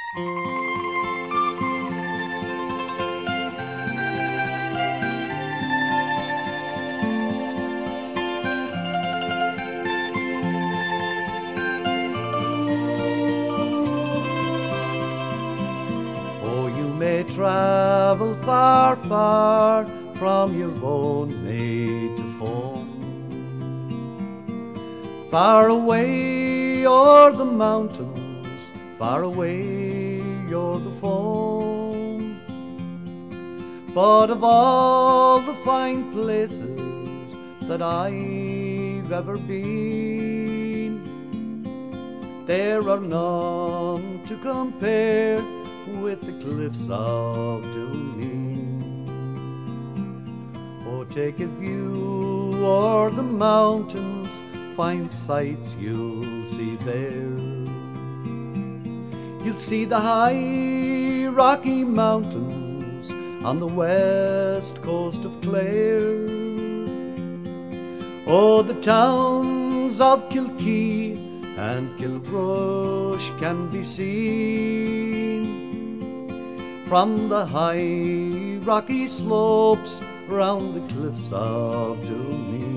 Oh, you may travel far, far from your own native home. Far away o'er the mountains, far away o'er the foam. But of all the fine places that I've ever been, there are none to compare with the cliffs of Dooneen. Oh, take a view o'er the mountains, fine sights you'll see there. You'll see the high Rocky Mountains on the west coast of Clare. Oh, the towns of Kilkee and Kilbrush can be seen from the high rocky slopes round the cliffs of Dooneen.